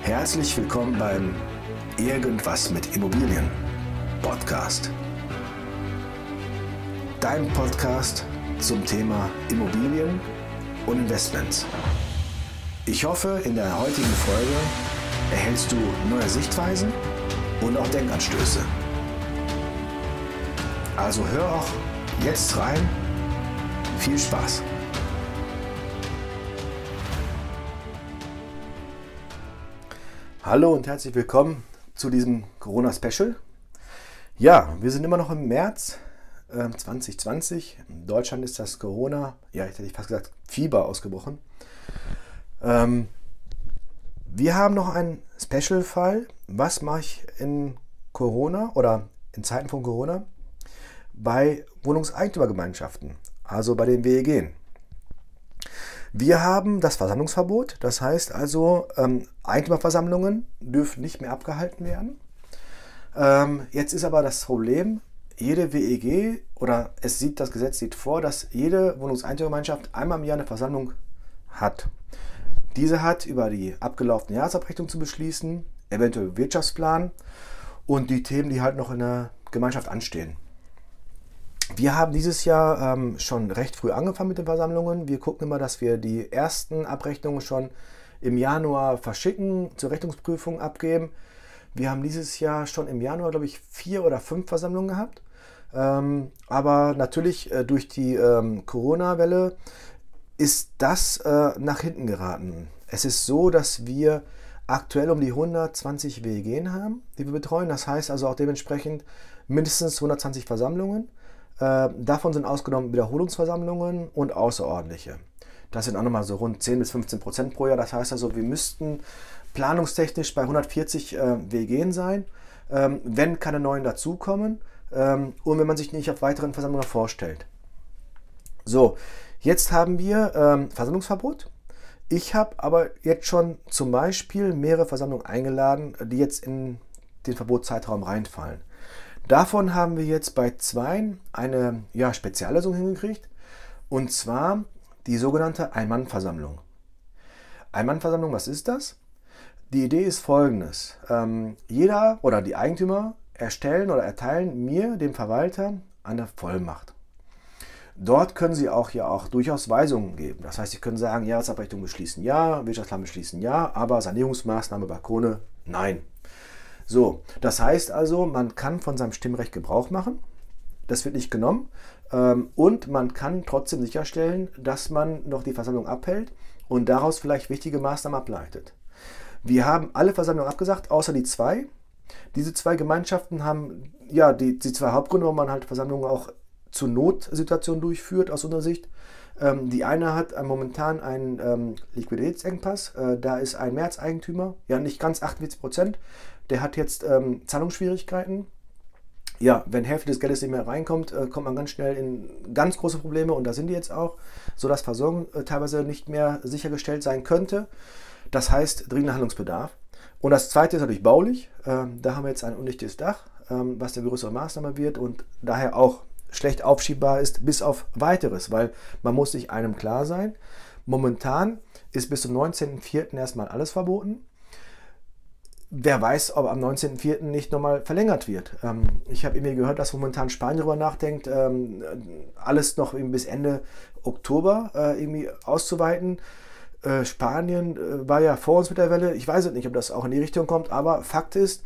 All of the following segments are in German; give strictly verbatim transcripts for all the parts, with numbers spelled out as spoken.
Herzlich willkommen beim Irgendwas mit Immobilien Podcast. Dein Podcast zum Thema Immobilien und Investments. Ich hoffe, in der heutigen Folge erhältst du neue Sichtweisen und auch Denkanstöße. Also hör auch jetzt rein. Viel Spaß! Hallo und herzlich willkommen zu diesem Corona-Special. Ja, wir sind immer noch im März äh, zwanzig zwanzig. In Deutschland ist das Corona, ja, ich hätte fast gesagt, Fieber ausgebrochen. Ähm, wir haben noch einen Special-Fall. Was mache ich in Corona oder in Zeiten von Corona bei Wohnungseigentümergemeinschaften, also bei den W E G? Wir haben das Versammlungsverbot, das heißt also, ähm, Eigentümerversammlungen dürfen nicht mehr abgehalten werden. Ähm, jetzt ist aber das Problem, jede W E G oder es sieht, das Gesetz sieht vor, dass jede Wohnungseigentümergemeinschaft einmal im Jahr eine Versammlung hat. Diese hat über die abgelaufene Jahresabrechnung zu beschließen, eventuell Wirtschaftsplan und die Themen, die halt noch in der Gemeinschaft anstehen. Wir haben dieses Jahr ähm, schon recht früh angefangen mit den Versammlungen. Wir gucken immer, dass wir die ersten Abrechnungen schon im Januar verschicken, zur Rechnungsprüfung abgeben. Wir haben dieses Jahr schon im Januar, glaube ich, vier oder fünf Versammlungen gehabt. Ähm, aber natürlich äh, durch die ähm, Corona-Welle ist das äh, nach hinten geraten. Es ist so, dass wir aktuell um die hundertzwanzig W E G haben, die wir betreuen. Das heißt also auch dementsprechend mindestens hundertzwanzig Versammlungen. Äh, davon sind ausgenommen Wiederholungsversammlungen und außerordentliche. Das sind auch nochmal so rund zehn bis fünfzehn Prozent pro Jahr. Das heißt also, wir müssten planungstechnisch bei hundertvierzig äh, W E G sein, ähm, wenn keine neuen dazukommen ähm, und wenn man sich nicht auf weiteren Versammlungen vorstellt. So, jetzt haben wir ähm, Versammlungsverbot. Ich habe aber jetzt schon zum Beispiel mehrere Versammlungen eingeladen, die jetzt in den Verbotszeitraum reinfallen. Davon haben wir jetzt bei zwei eine ja, Speziallösung hingekriegt, und zwar die sogenannte Ein-Mann-Versammlung. Ein-Mann-Versammlung, was ist das? Die Idee ist folgendes. Ähm, jeder oder die Eigentümer erstellen oder erteilen mir, dem Verwalter, eine Vollmacht. Dort können Sie auch ja auch durchaus Weisungen geben. Das heißt, Sie können sagen, Jahresabrechnung beschließen ja, Wirtschaftsplan beschließen ja, aber Sanierungsmaßnahme Balkone nein. So, das heißt also, man kann von seinem Stimmrecht Gebrauch machen, das wird nicht genommen, ähm, und man kann trotzdem sicherstellen, dass man noch die Versammlung abhält und daraus vielleicht wichtige Maßnahmen ableitet. Wir haben alle Versammlungen abgesagt, außer die zwei. Diese zwei Gemeinschaften haben ja die, die zwei Hauptgründe, warum man halt Versammlungen auch zur Notsituation durchführt, aus unserer Sicht. Ähm, die eine hat momentan einen ähm, Liquiditätsengpass, äh, da ist ein Mehrheitseigentümer, ja nicht ganz achtundvierzig Prozent, der hat jetzt ähm, Zahlungsschwierigkeiten. Ja, wenn Hälfte des Geldes nicht mehr reinkommt, äh, kommt man ganz schnell in ganz große Probleme, und da sind die jetzt auch, sodass Versorgung äh, teilweise nicht mehr sichergestellt sein könnte. Das heißt dringender Handlungsbedarf. Und das zweite ist natürlich baulich. Ähm, da haben wir jetzt ein undichtetes Dach, ähm, was eine größere Maßnahme wird und daher auch schlecht aufschiebbar ist bis auf Weiteres, weil man muss sich einem klar sein, momentan ist bis zum neunzehnten vierten erstmal alles verboten. Wer weiß, ob am neunzehnten vierten nicht nochmal verlängert wird. Ähm, ich habe irgendwie gehört, dass momentan Spanien darüber nachdenkt, ähm, alles noch bis Ende Oktober äh, irgendwie auszuweiten. Äh, Spanien äh, war ja vor uns mit der Welle. Ich weiß nicht, ob das auch in die Richtung kommt, aber Fakt ist,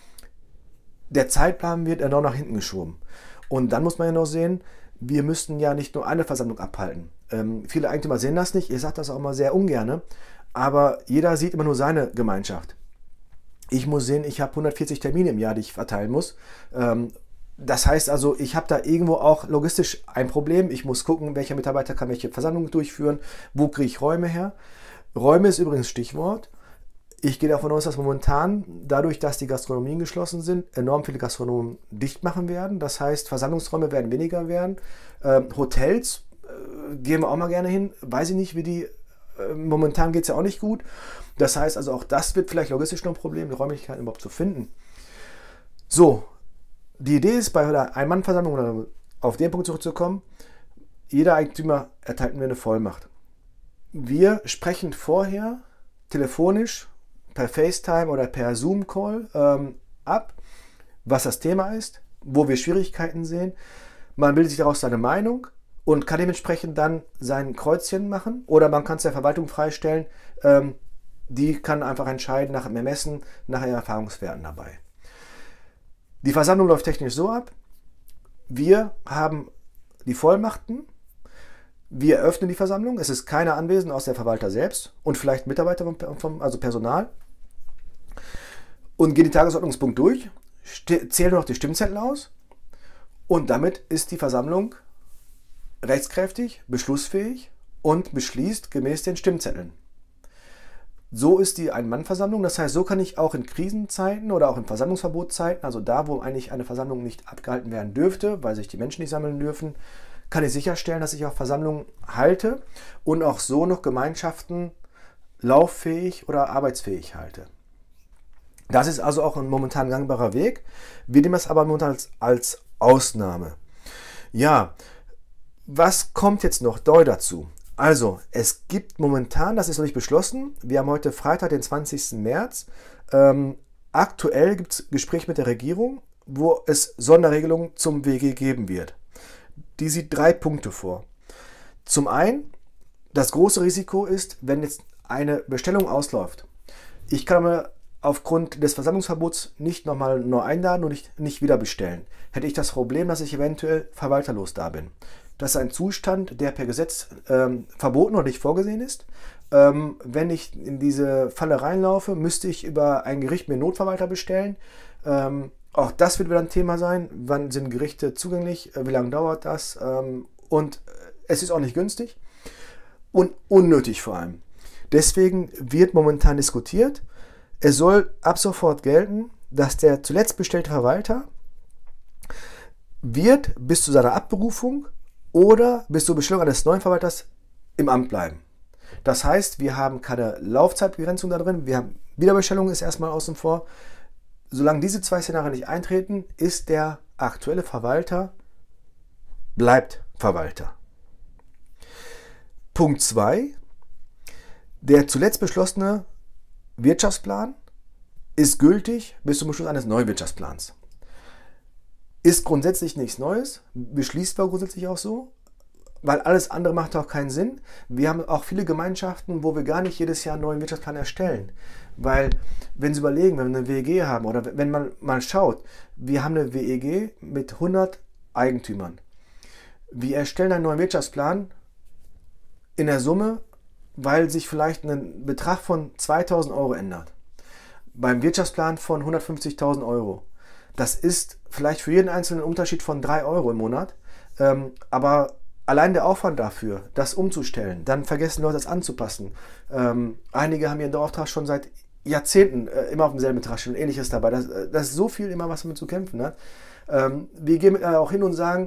der Zeitplan wird enorm nach hinten geschoben. Und dann muss man ja noch sehen, wir müssten ja nicht nur eine Versammlung abhalten. Ähm, viele Eigentümer sehen das nicht, ich sage das auch mal sehr ungern, aber jeder sieht immer nur seine Gemeinschaft. Ich muss sehen, ich habe hundertvierzig Termine im Jahr, die ich verteilen muss. Ähm, das heißt also, ich habe da irgendwo auch logistisch ein Problem. Ich muss gucken, welcher Mitarbeiter kann welche Versammlung durchführen, wo kriege ich Räume her. Räume ist übrigens Stichwort. Ich gehe davon aus, dass momentan, dadurch, dass die Gastronomien geschlossen sind, enorm viele Gastronomen dicht machen werden. Das heißt, Versammlungsräume werden weniger werden. Ähm, Hotels äh, gehen wir auch mal gerne hin. Weiß ich nicht, wie die, äh, momentan geht es ja auch nicht gut. Das heißt also, auch das wird vielleicht logistisch noch ein Problem, die Räumlichkeiten überhaupt zu finden. So, die Idee ist, bei der Ein-Mann-Versammlung, oder auf den Punkt zurückzukommen, jeder Eigentümer erteilt mir eine Vollmacht. Wir sprechen vorher telefonisch per FaceTime oder per Zoom-Call ähm, ab, was das Thema ist, wo wir Schwierigkeiten sehen. Man bildet sich daraus seine Meinung und kann dementsprechend dann sein Kreuzchen machen oder man kann es der Verwaltung freistellen. Ähm, die kann einfach entscheiden nach dem Ermessen, nach ihren Erfahrungswerten dabei. Die Versammlung läuft technisch so ab. Wir haben die Vollmachten. Wir eröffnen die Versammlung. Es ist keiner anwesend aus der Verwalter selbst und vielleicht Mitarbeiter, vom, also Personal. Und gehen die Tagesordnungspunkt durch, zählen noch die Stimmzettel aus und damit ist die Versammlung rechtskräftig, beschlussfähig und beschließt gemäß den Stimmzetteln. So ist die Ein-Mann-Versammlung, das heißt, so kann ich auch in Krisenzeiten oder auch in Versammlungsverbotszeiten, also da, wo eigentlich eine Versammlung nicht abgehalten werden dürfte, weil sich die Menschen nicht sammeln dürfen, kann ich sicherstellen, dass ich auch Versammlungen halte und auch so noch Gemeinschaften lauffähig oder arbeitsfähig halte. Das ist also auch ein momentan gangbarer Weg. Wir nehmen das aber momentan als, als Ausnahme. Ja, was kommt jetzt noch neu dazu? Also, es gibt momentan, das ist noch nicht beschlossen, wir haben heute Freitag, den zwanzigsten März, ähm, aktuell gibt es Gespräche mit der Regierung, wo es Sonderregelungen zum W G geben wird. Die sieht drei Punkte vor. Zum einen, das große Risiko ist, wenn jetzt eine Bestellung ausläuft. Ich kann mir aufgrund des Versammlungsverbots nicht nochmal neu einladen und nicht, nicht wieder bestellen. Hätte ich das Problem, dass ich eventuell verwalterlos da bin. Das ist ein Zustand, der per Gesetz ähm, verboten oder nicht vorgesehen ist. Ähm, wenn ich in diese Falle reinlaufe, müsste ich über ein Gericht mir einen Notverwalter bestellen. Ähm, auch das wird wieder ein Thema sein. Wann sind Gerichte zugänglich? Wie lange dauert das? Ähm, und es ist auch nicht günstig und unnötig vor allem. Deswegen wird momentan diskutiert. Es soll ab sofort gelten, dass der zuletzt bestellte Verwalter wird bis zu seiner Abberufung oder bis zur Bestellung eines neuen Verwalters im Amt bleiben. Das heißt, wir haben keine Laufzeitbegrenzung da drin, wir haben Wiederbestellung ist erstmal außen vor. Solange diese zwei Szenarien nicht eintreten, ist der aktuelle Verwalter, bleibt Verwalter. Punkt zwei. Der zuletzt beschlossene Wirtschaftsplan ist gültig bis zum Beschluss eines neuen Wirtschaftsplans. Ist grundsätzlich nichts Neues, beschließt man grundsätzlich auch so, weil alles andere macht auch keinen Sinn. Wir haben auch viele Gemeinschaften, wo wir gar nicht jedes Jahr einen neuen Wirtschaftsplan erstellen. Weil, wenn Sie überlegen, wenn wir eine W E G haben oder wenn man mal schaut, wir haben eine W E G mit hundert Eigentümern. Wir erstellen einen neuen Wirtschaftsplan in der Summe, weil sich vielleicht ein Betrag von zweitausend Euro ändert. Beim Wirtschaftsplan von hundertfünfzigtausend Euro. Das ist vielleicht für jeden Einzelnen ein Unterschied von drei Euro im Monat. Ähm, aber allein der Aufwand dafür, das umzustellen, dann vergessen Leute, das anzupassen. Ähm, einige haben ihren Dauerauftrag schon seit Jahrzehnten äh, immer auf demselben Betrag stehen und ähnliches dabei. Das, das ist so viel immer, was damit zu kämpfen hat. Ähm, wir gehen äh, auch hin und sagen,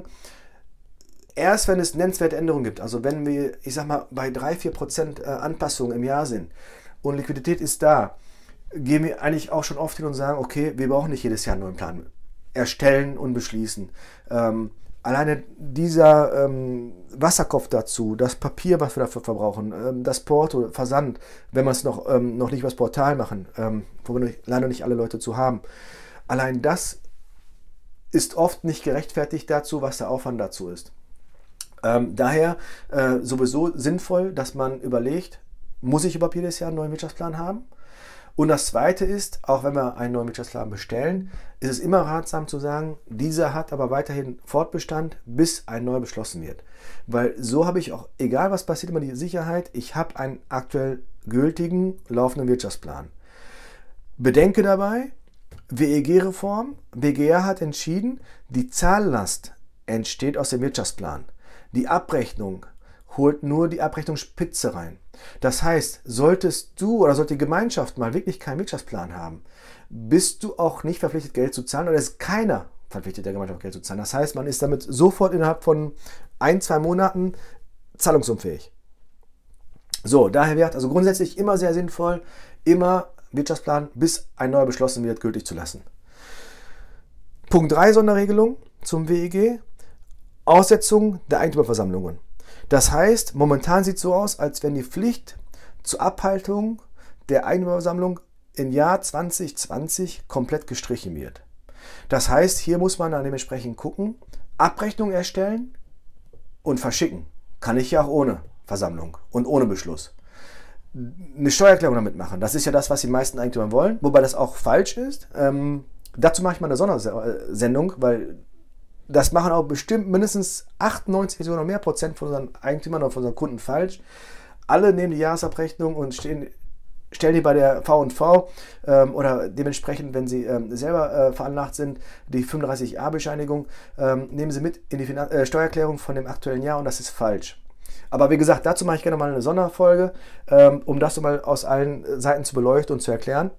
erst wenn es nennenswerte Änderungen gibt, also wenn wir, ich sag mal, bei drei bis vier Prozent äh, Anpassungen im Jahr sind und Liquidität ist da, gehen wir eigentlich auch schon oft hin und sagen, okay, wir brauchen nicht jedes Jahr einen neuen Plan erstellen und beschließen. Ähm, alleine dieser ähm, Wasserkopf dazu, das Papier, was wir dafür verbrauchen, ähm, das Porto, Versand, wenn wir es noch, ähm, noch nicht über das Portal machen, ähm, wo wir nicht, leider nicht alle Leute zu haben. Allein das ist oft nicht gerechtfertigt dazu, was der Aufwand dazu ist. Ähm, daher äh, sowieso sinnvoll, dass man überlegt, muss ich überhaupt jedes Jahr einen neuen Wirtschaftsplan haben? Und das Zweite ist, auch wenn wir einen neuen Wirtschaftsplan bestellen, ist es immer ratsam zu sagen, dieser hat aber weiterhin Fortbestand, bis ein neuer beschlossen wird. Weil so habe ich auch, egal was passiert, immer die Sicherheit, ich habe einen aktuell gültigen, laufenden Wirtschaftsplan. Bedenke dabei, W E G-Reform, B G R hat entschieden, die Zahllast entsteht aus dem Wirtschaftsplan. Die Abrechnung holt nur die Abrechnungsspitze rein. Das heißt, solltest du oder sollte die Gemeinschaft mal wirklich keinen Wirtschaftsplan haben, bist du auch nicht verpflichtet, Geld zu zahlen, oder ist keiner verpflichtet, der Gemeinschaft Geld zu zahlen. Das heißt, man ist damit sofort innerhalb von ein, zwei Monaten zahlungsunfähig. So, daher wäre also grundsätzlich immer sehr sinnvoll, immer Wirtschaftsplan, bis ein neuer beschlossen wird, gültig zu lassen. Punkt drei Sonderregelung zum W E G, Aussetzung der Eigentümerversammlungen. Das heißt, momentan sieht es so aus, als wenn die Pflicht zur Abhaltung der Eigentümerversammlung im Jahr zwanzig zwanzig komplett gestrichen wird. Das heißt, hier muss man dann dementsprechend gucken, Abrechnung erstellen und verschicken. Kann ich ja auch ohne Versammlung und ohne Beschluss. Eine Steuererklärung damit machen, das ist ja das, was die meisten Eigentümer wollen, wobei das auch falsch ist. Ähm, dazu mache ich mal eine Sondersendung, weil das machen auch bestimmt mindestens achtundneunzig oder mehr Prozent von unseren Eigentümern oder von unseren Kunden falsch. Alle nehmen die Jahresabrechnung und stehen, stellen die bei der V und V ähm, oder dementsprechend, wenn sie ähm, selber äh, veranlagt sind, die fünfunddreißig a-Bescheinigung, ähm, nehmen sie mit in die Finan äh, Steuererklärung von dem aktuellen Jahr und das ist falsch. Aber wie gesagt, dazu mache ich gerne mal eine Sonderfolge, ähm, um das mal aus allen Seiten zu beleuchten und zu erklären.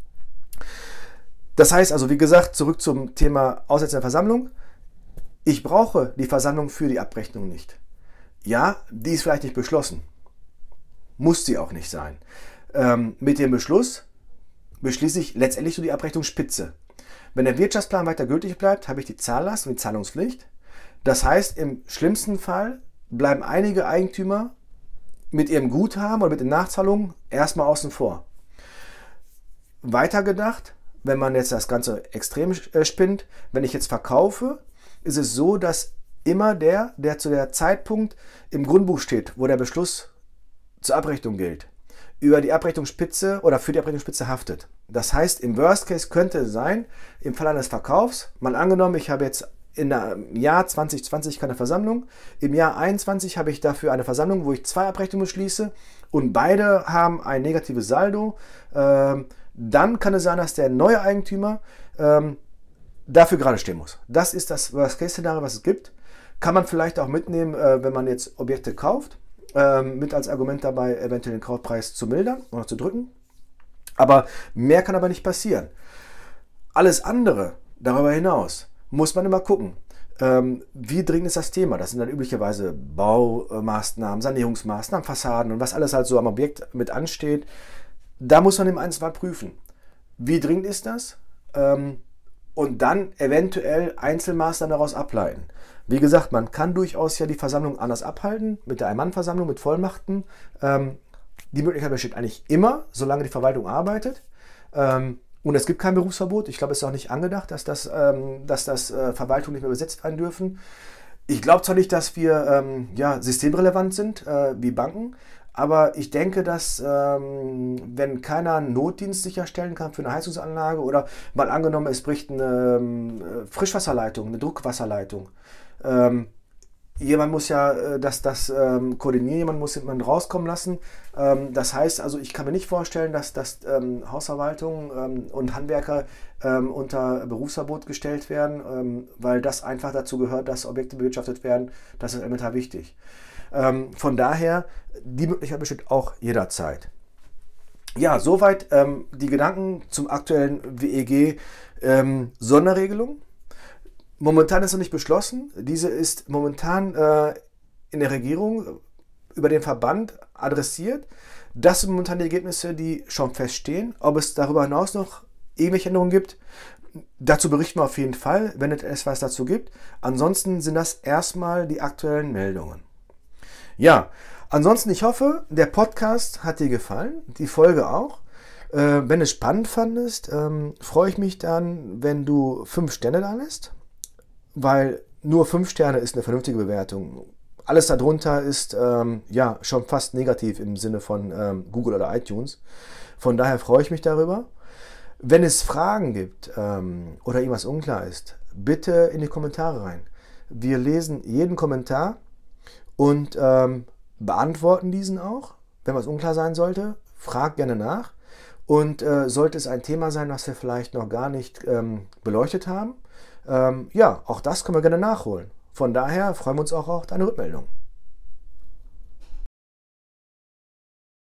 Das heißt also, wie gesagt, zurück zum Thema Aussetzen der Versammlung. Ich brauche die Versammlung für die Abrechnung nicht. Ja, die ist vielleicht nicht beschlossen. Muss sie auch nicht sein. Ähm, mit dem Beschluss beschließe ich letztendlich nur die Abrechnungsspitze. Wenn der Wirtschaftsplan weiter gültig bleibt, habe ich die Zahllast und die Zahlungspflicht. Das heißt, im schlimmsten Fall bleiben einige Eigentümer mit ihrem Guthaben oder mit den Nachzahlungen erstmal außen vor. Weitergedacht, wenn man jetzt das Ganze extrem spinnt, wenn ich jetzt verkaufe, ist es so, dass immer der, der zu der Zeitpunkt im Grundbuch steht, wo der Beschluss zur Abrechnung gilt, über die Abrechnungsspitze oder für die Abrechnungsspitze haftet. Das heißt, im Worst Case könnte es sein, im Fall eines Verkaufs, mal angenommen, ich habe jetzt im Jahr zwanzig zwanzig keine Versammlung, im Jahr einundzwanzig habe ich dafür eine Versammlung, wo ich zwei Abrechnungen schließe und beide haben ein negatives Saldo. Ähm, dann kann es sein, dass der neue Eigentümer ähm, dafür gerade stehen muss. Das ist das Worst-Case-Szenario, was es gibt. Kann man vielleicht auch mitnehmen, äh, wenn man jetzt Objekte kauft, ähm, mit als Argument dabei, eventuell den Kaufpreis zu mildern oder zu drücken. Aber mehr kann aber nicht passieren. Alles andere darüber hinaus muss man immer gucken, ähm, wie dringend ist das Thema. Das sind dann üblicherweise Baumaßnahmen, Sanierungsmaßnahmen, Fassaden und was alles halt so am Objekt mit ansteht. Da muss man im Einzelfall prüfen, wie dringend ist das ähm, und dann eventuell Einzelmaßnahmen daraus ableiten. Wie gesagt, man kann durchaus ja die Versammlung anders abhalten, mit der Ein-Mann-Versammlung, mit Vollmachten. Ähm, die Möglichkeit besteht eigentlich immer, solange die Verwaltung arbeitet. Ähm, Und es gibt kein Berufsverbot. Ich glaube, es ist auch nicht angedacht, dass das, ähm, dass das äh, Verwaltungen nicht mehr besetzt werden dürfen. Ich glaube zwar nicht, dass wir ähm, ja, systemrelevant sind, äh, wie Banken, aber ich denke, dass ähm, wenn keiner einen Notdienst sicherstellen kann für eine Heizungsanlage oder mal angenommen, es bricht eine ähm, Frischwasserleitung, eine Druckwasserleitung, ähm, jemand muss ja äh, das, das ähm, koordinieren, jemand muss jemanden rauskommen lassen. Ähm, das heißt also, ich kann mir nicht vorstellen, dass, dass ähm, Hausverwaltung ähm, und Handwerker ähm, unter Berufsverbot gestellt werden, ähm, weil das einfach dazu gehört, dass Objekte bewirtschaftet werden. Das ist elementar wichtig. Ähm, von daher, die Möglichkeit besteht auch jederzeit. Ja, soweit ähm, die Gedanken zum aktuellen W E G ähm, Sonderregelung. Momentan ist noch nicht beschlossen. Diese ist momentan äh, in der Regierung über den Verband adressiert. Das sind momentan die Ergebnisse, die schon feststehen. Ob es darüber hinaus noch irgendwelche Änderungen gibt, dazu berichten wir auf jeden Fall, wenn es etwas dazu gibt. Ansonsten sind das erstmal die aktuellen Meldungen. Ja, ansonsten, ich hoffe, der Podcast hat dir gefallen, die Folge auch. Äh, wenn du es spannend fandest, ähm, freue ich mich dann, wenn du fünf Sterne da lässt. Weil nur fünf Sterne ist eine vernünftige Bewertung. Alles darunter ist ähm, ja schon fast negativ im Sinne von ähm, Google oder iTunes. Von daher freue ich mich darüber. Wenn es Fragen gibt ähm, oder irgendwas unklar ist, bitte in die Kommentare rein. Wir lesen jeden Kommentar und ähm, beantworten diesen auch. Wenn was unklar sein sollte, frag gerne nach. Und äh, sollte es ein Thema sein, was wir vielleicht noch gar nicht ähm, beleuchtet haben, Ähm, ja, auch das können wir gerne nachholen. Von daher freuen wir uns auch auf deine Rückmeldung.